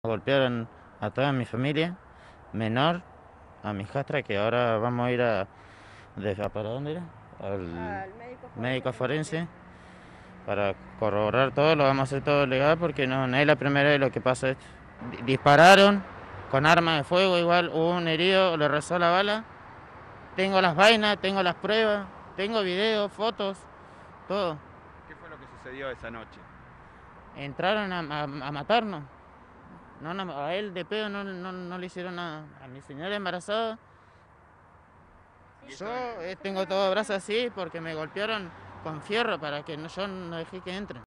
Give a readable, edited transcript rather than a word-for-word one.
Golpearon a toda mi familia, menor, a mi hijastra, que ahora vamos a ir ¿para dónde era? Al Al médico forense médico tengo forense entendido. para corroborar todo, lo vamos a hacer todo legal porque no es la primera vez lo que pasa esto. Dispararon con arma de fuego, igual hubo un herido, le rezó la bala. Tengo las vainas, tengo las pruebas, tengo videos, fotos, todo. ¿Qué fue lo que sucedió esa noche? Entraron a matarnos. No, a él de pedo no le hicieron nada. A mi señora embarazada, yo tengo todo brazo así porque me golpearon con fierro para que yo no dejé que entren.